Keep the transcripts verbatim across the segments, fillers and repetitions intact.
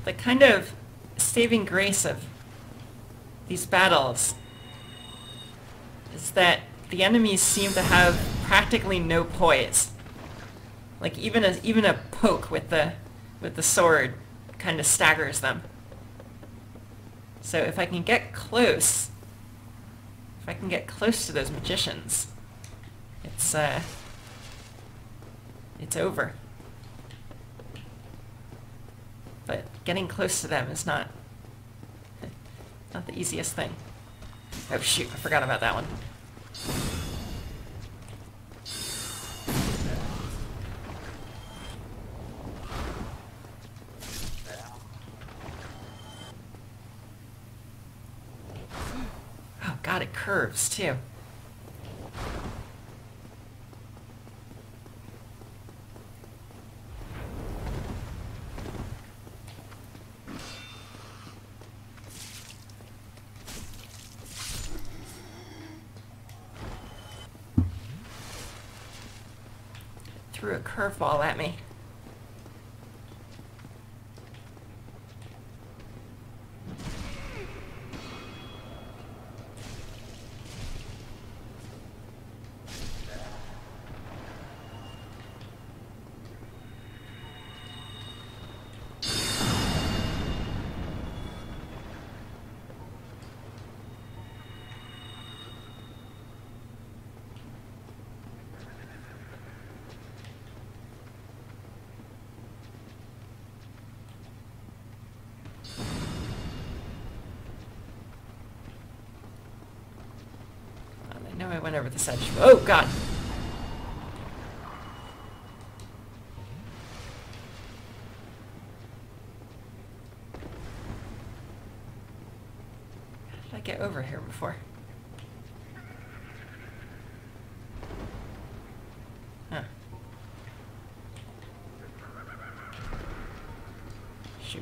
The kind of saving grace of these battles is that the enemies seem to have practically no poise. Like even a even a poke with the with the sword kind of staggers them. So if I can get close, if I can get close to those magicians, it's uh, it's over. But getting close to them is not not the easiest thing. Oh shoot, I forgot about that one. Oh god, it curves too. Threw a curveball at me. I know I went over this edge. Oh god! How did I get over here before? Huh. Shoot.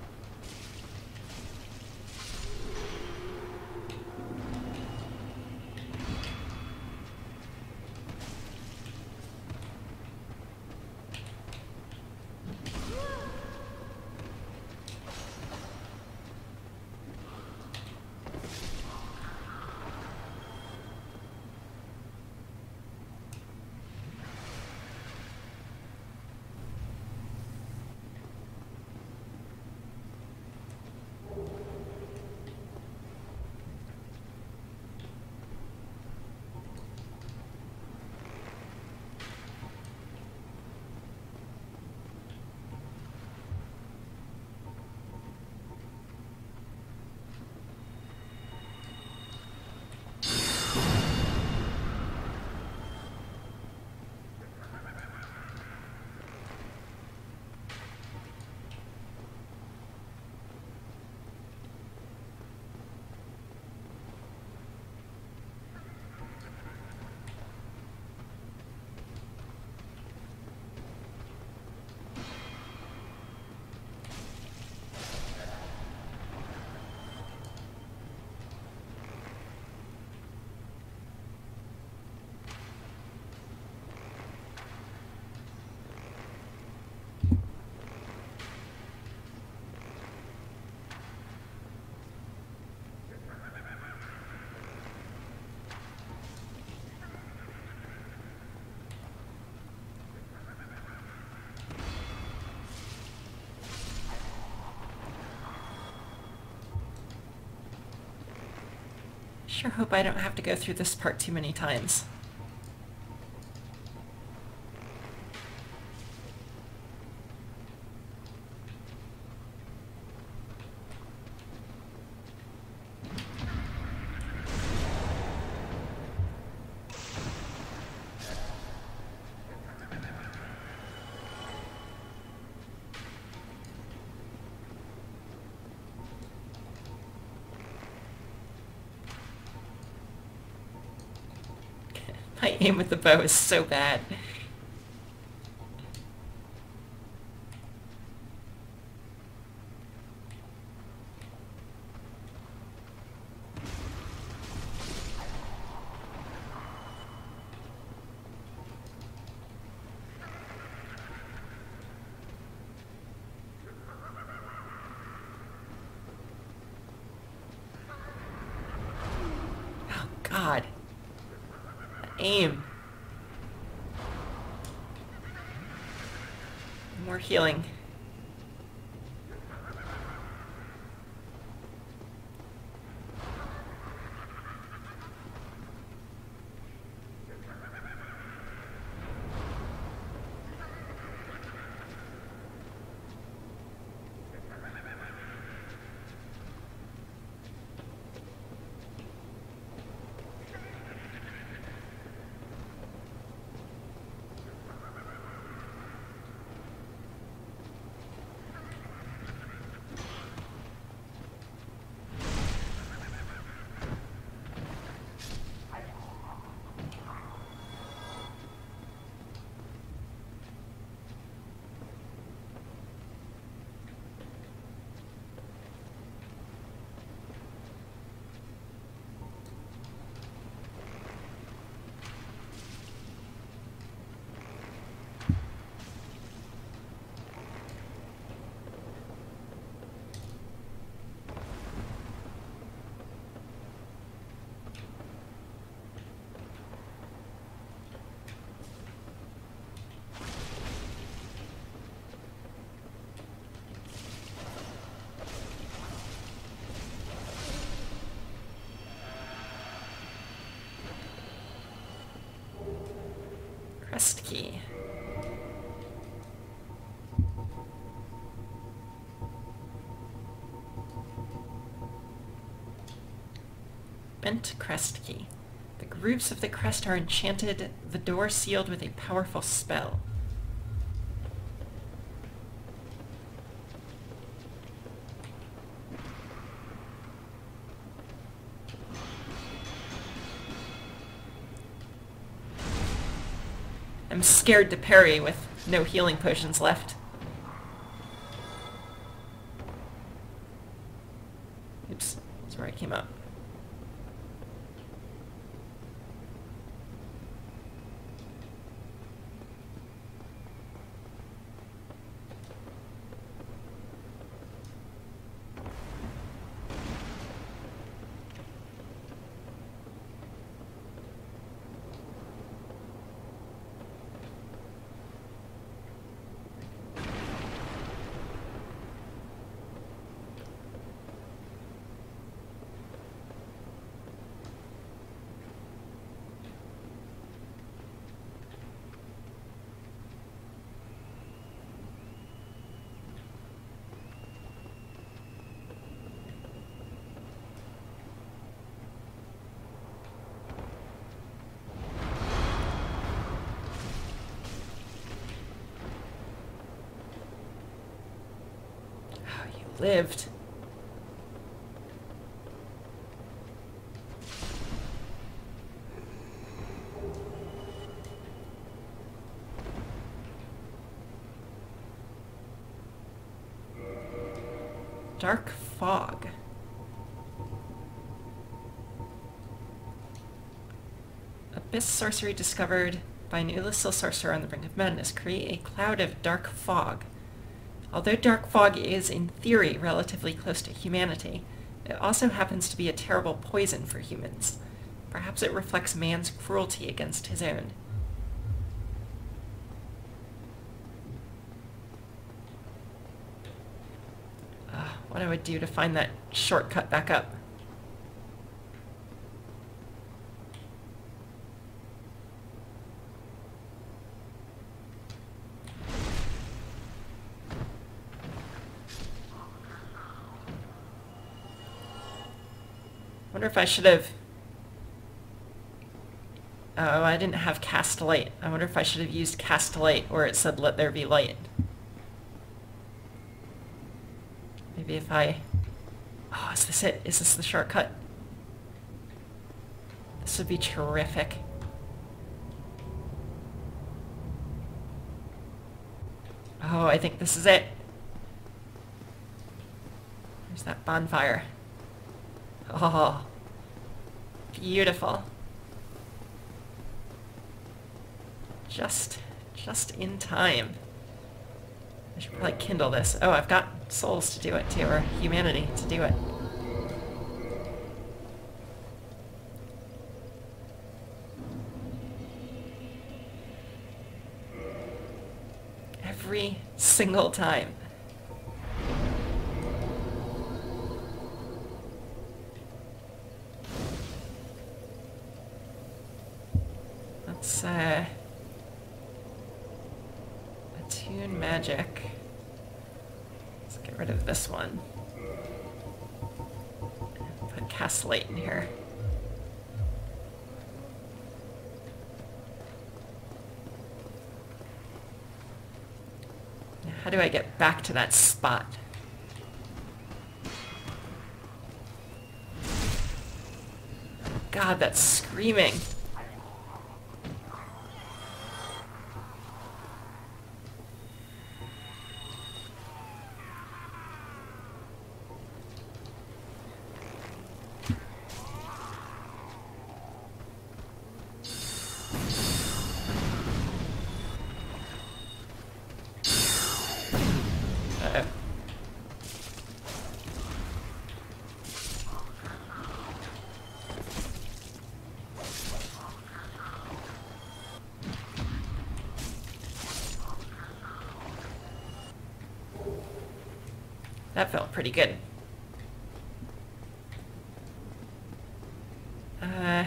Sure hope I don't have to go through this part too many times. My aim with the bow is so bad. aim. More healing. Crest key. Bent crest key. The grooves of the crest are enchanted, the door sealed with a powerful spell. I'm scared to parry with no healing potions left. Oops, that's where I came up. Lived. Dark fog. Abyss sorcery discovered by an illicit sorcerer on the brink of madness. Create a cloud of dark fog. Although dark fog is, in theory, relatively close to humanity, it also happens to be a terrible poison for humans. Perhaps it reflects man's cruelty against his own. Uh, what I would do to find that shortcut back up. I wonder if I should have... Oh, I didn't have cast light. I wonder if I should have used cast light where it said let there be light. Maybe if I... Oh, is this it? Is this the shortcut? This would be terrific. Oh, I think this is it. There's that bonfire. Oh, beautiful. Just, just in time. I should probably kindle this. Oh, I've got souls to do it too, or humanity to do it. every single time. Let's, uh... attune magic. Let's get rid of this one. Put cast light in here. How do I get back to that spot? God, that's screaming. That felt pretty good. Uh,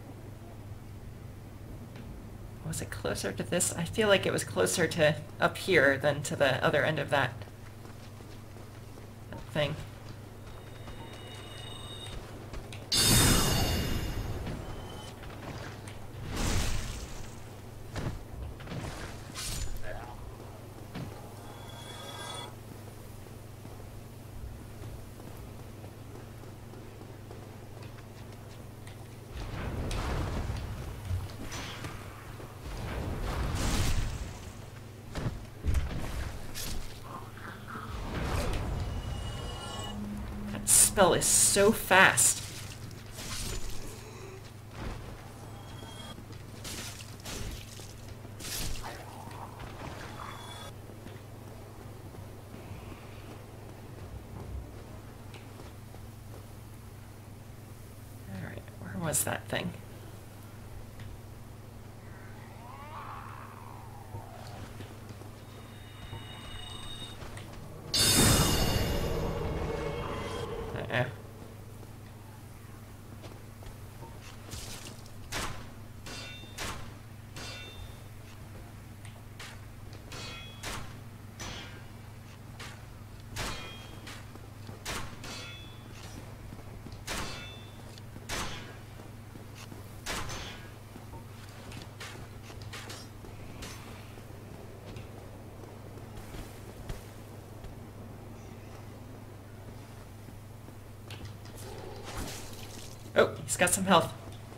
was it closer to this? I feel like it was closer to up here than to the other end of that, that thing. Spell is so fast. All right, where was that thing? Uh-oh. Oh, he's got some health.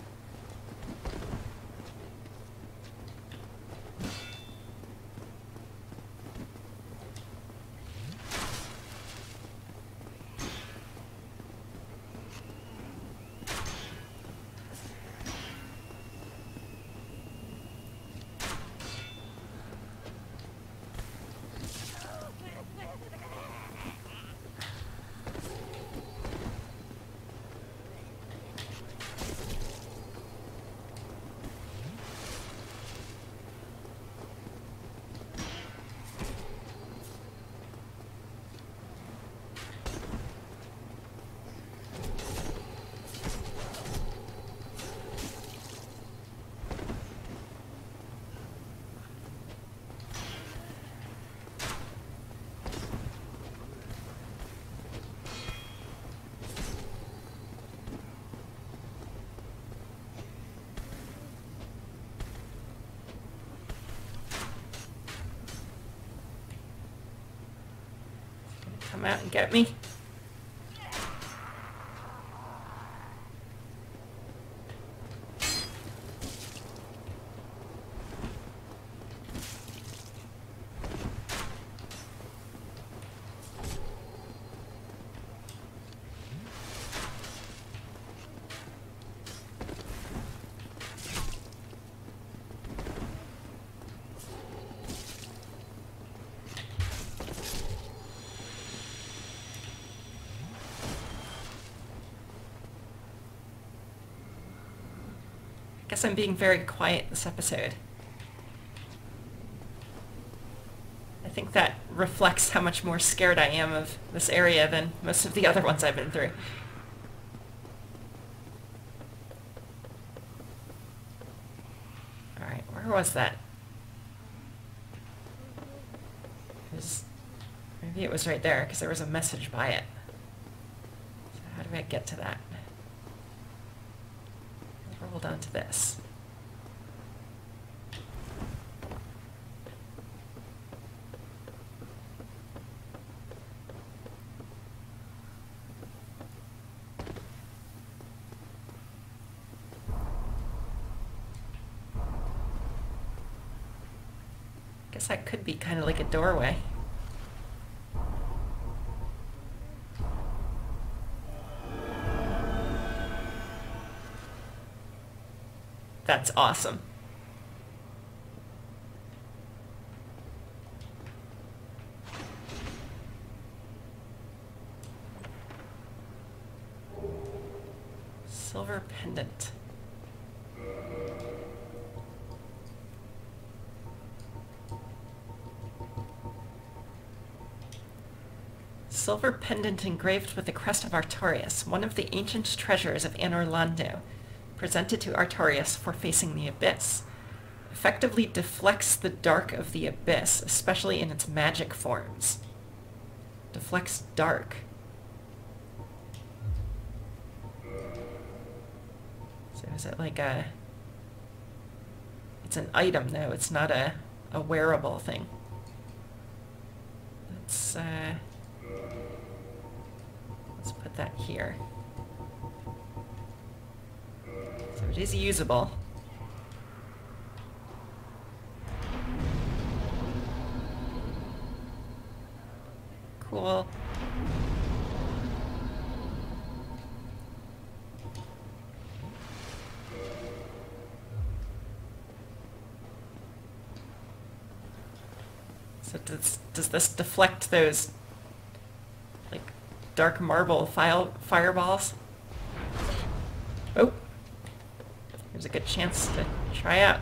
Come out and get me. Guess I'm being very quiet this episode. I think that reflects how much more scared I am of this area than most of the other ones I've been through. Alright, where was that? It was, maybe it was right there, because there was a message by it. So how do I get to that? Roll down to this. Guess that could be kind of like a doorway. That's awesome. Silver pendant. Silver pendant engraved with the crest of Artorias, one of the ancient treasures of Anor Londo, presented to Artorias for facing the abyss. Effectively deflects the dark of the abyss, especially in its magic forms. Deflects dark. So is it like a... It's an item, though. It's not a, a wearable thing. Let's, uh... let's put that here. So it is usable. Cool. So does, does this deflect those, like, dark marble file, fireballs? Oh! There's a good chance to try out.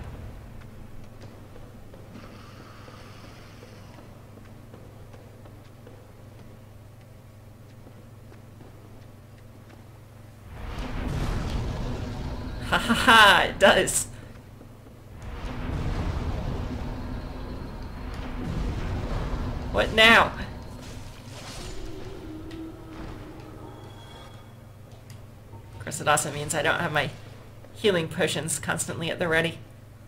Ha ha ha! It does! What now? Of course, it also means I don't have my healing potions constantly at the ready.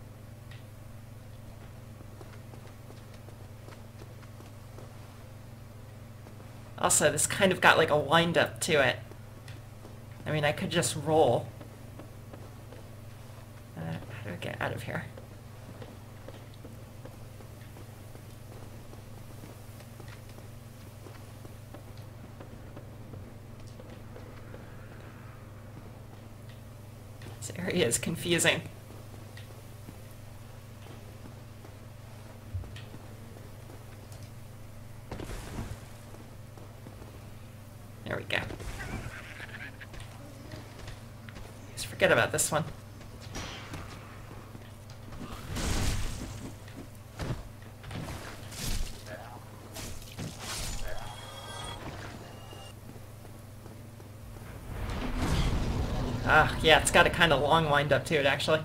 Also, this kind of got like a wind-up to it. I mean, I could just roll. Uh, how do I get out of here? This area is confusing. There we go. Just forget about this one. Ah, yeah, it's got a kind of long wind up to it, actually.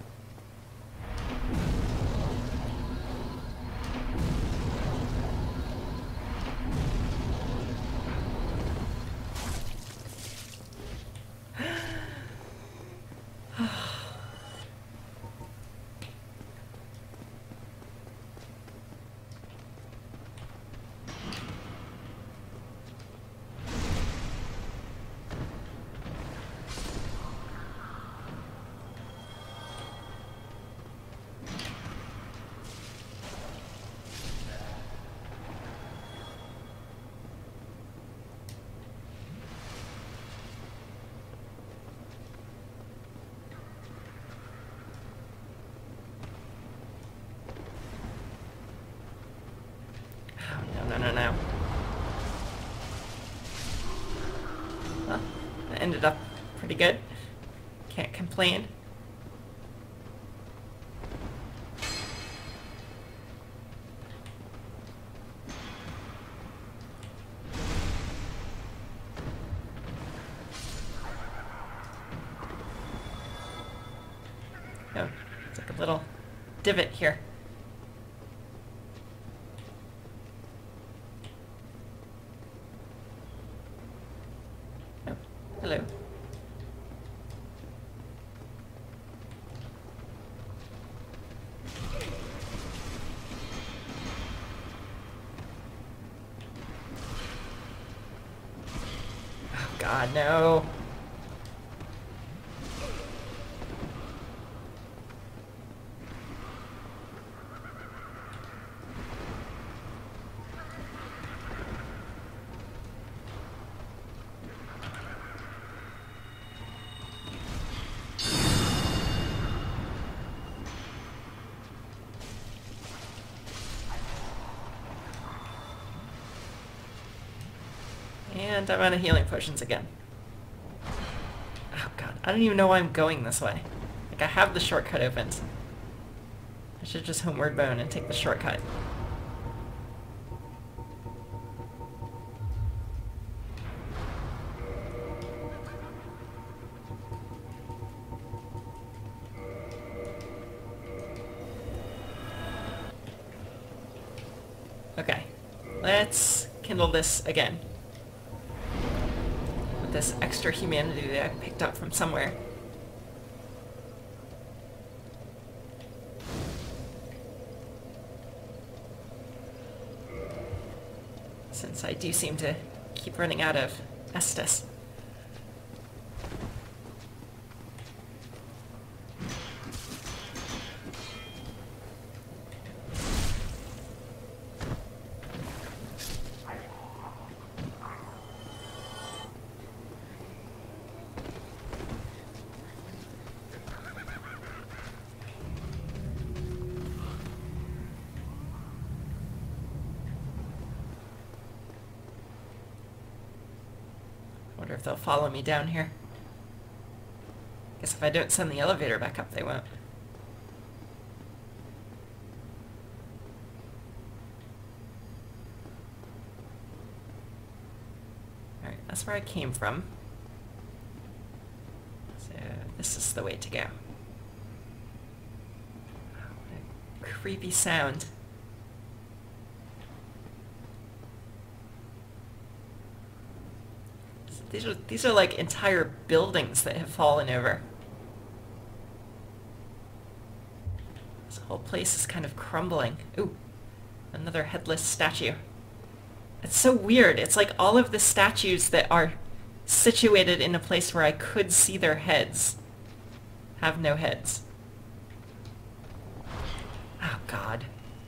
No, no, no. Well, that ended up pretty good. Can't complain. divot here. Oh, hello. Oh God, no. And I'm out of healing potions again. Oh God, I don't even know why I'm going this way. Like, I have the shortcut opened. I should just homeward bone and take the shortcut. Okay, let's kindle this again. With this extra humanity that I picked up from somewhere. Since I do seem to keep running out of Estus. Wonder if they'll follow me down here. Guess if I don't send the elevator back up, they won't. Alright, that's where I came from. So this is the way to go. What a creepy sound. These are, these are like entire buildings that have fallen over. This whole place is kind of crumbling. Ooh, another headless statue. It's so weird. It's like all of the statues that are situated in a place where I could see their heads have no heads. Oh, God.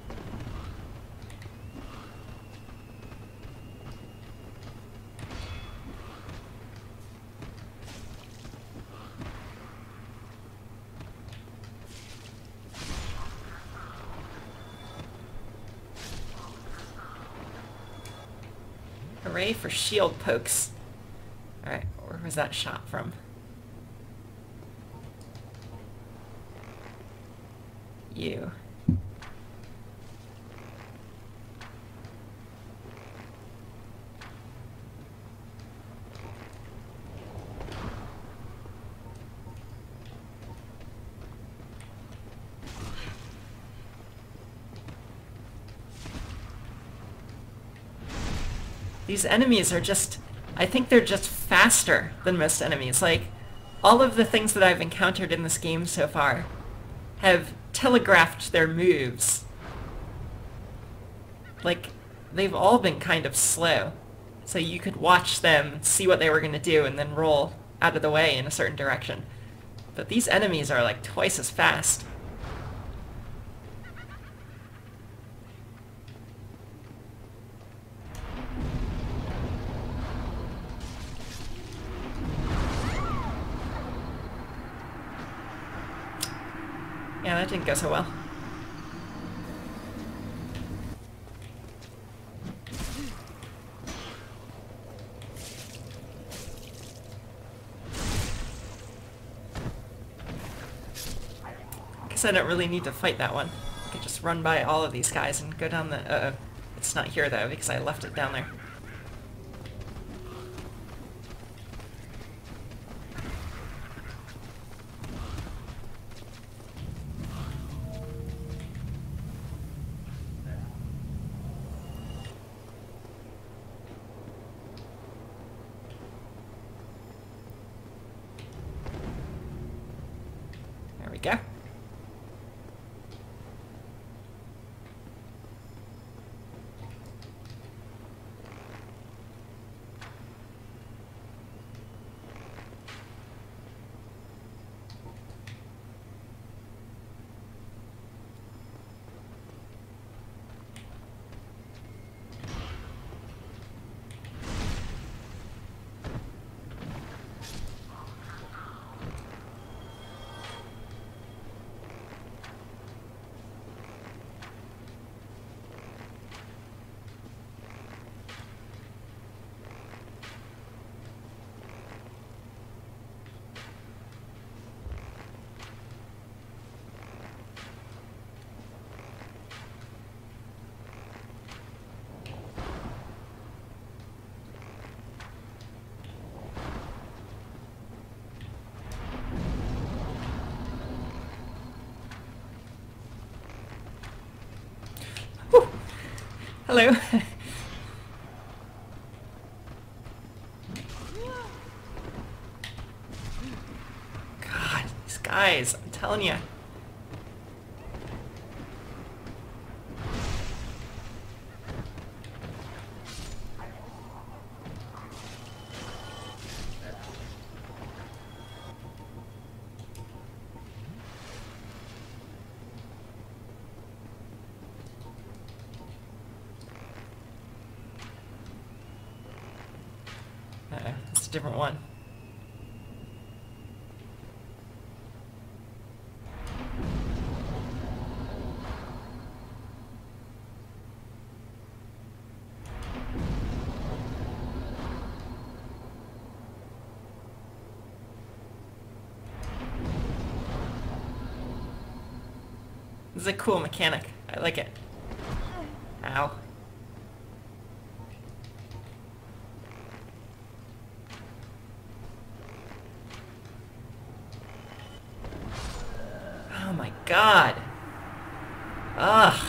Hooray for shield pokes. Alright, where was that shot from? You. These enemies are just, I think they're just faster than most enemies. Like, all of the things that I've encountered in this game so far have telegraphed their moves. Like, they've all been kind of slow. So you could watch them, see what they were going to do, and then roll out of the way in a certain direction. But these enemies are like twice as fast. Yeah, that didn't go so well. Guess I don't really need to fight that one. I could just run by all of these guys and go down the... Uh-oh. It's not here, though, because I left it down there. we go. Whew. Hello. God, these guys, I'm telling you. Uh, it's a different one. This is a cool mechanic. I like it. Ow. Oh my god. Ugh.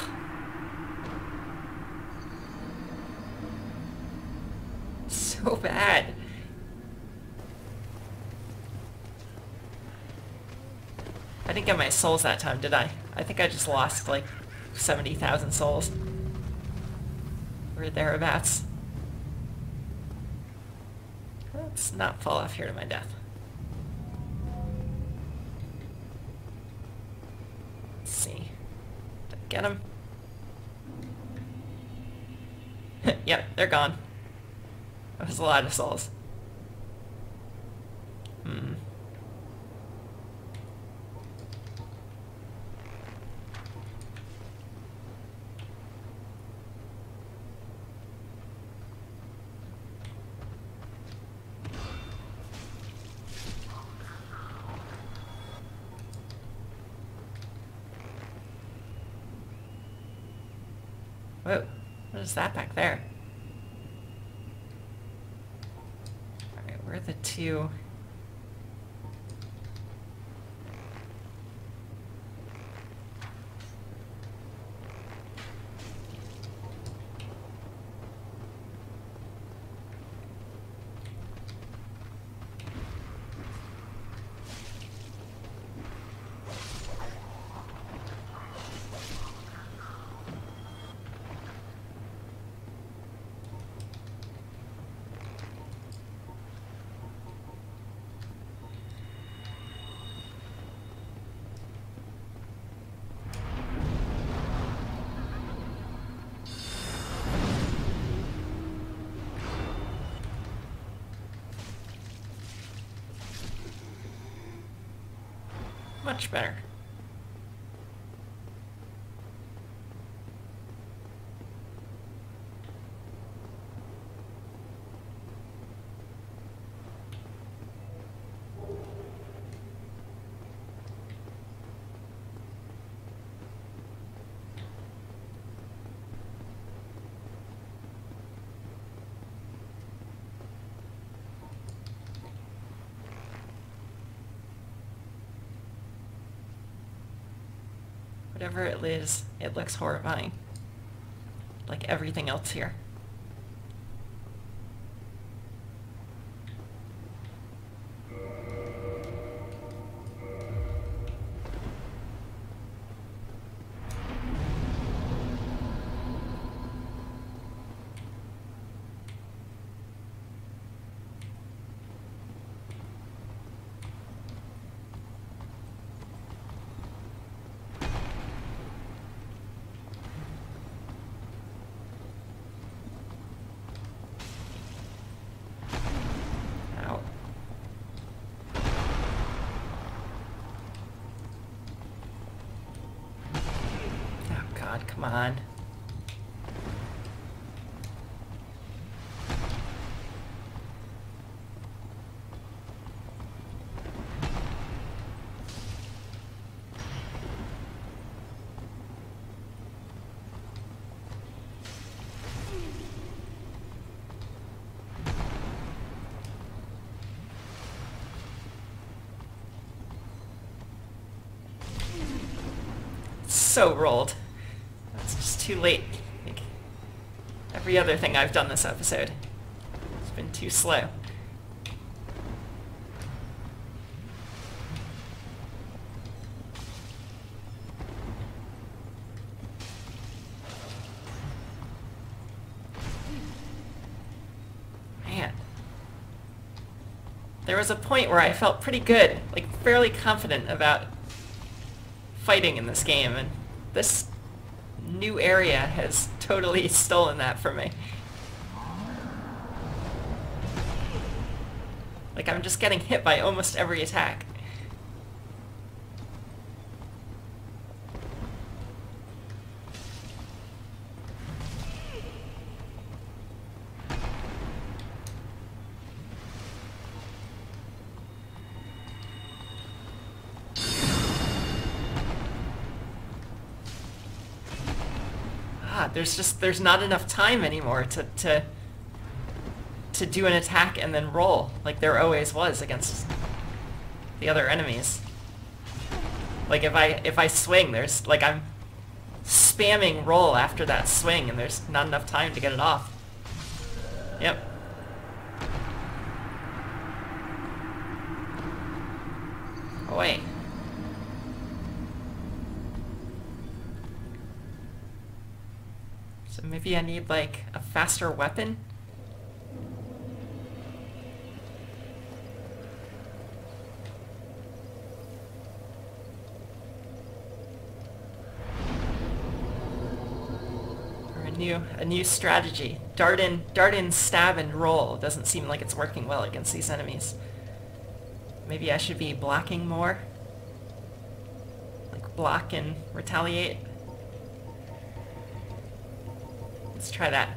So bad. I didn't get my souls that time, did I? I think I just lost like seventy thousand souls. Or thereabouts. Let's not fall off here to my death. Let's see. Did I get them? Yep, they're gone. That was a lot of souls. Hmm. Whoa, what is that back there? Alright, where are the two? Much better. Whatever it is, it looks horrifying. Like everything else here. Come on. So rolled. It's just too late. Like every other thing I've done this episode. It's been too slow. Man. There was a point where I felt pretty good, like fairly confident about fighting in this game, and this new area has totally stolen that from me. Like, I'm just getting hit by almost every attack. There's just, there's not enough time anymore to, to, to do an attack and then roll, like there always was against the other enemies. Like if I, if I swing, there's, like I'm spamming roll after that swing and there's not enough time to get it off. Yep. Oh wait. So maybe I need, like, a faster weapon? Or a new, a new strategy. Dart in, dart in, stab, and roll. It doesn't seem like it's working well against these enemies. Maybe I should be blocking more? Like, block and retaliate? Let's try that.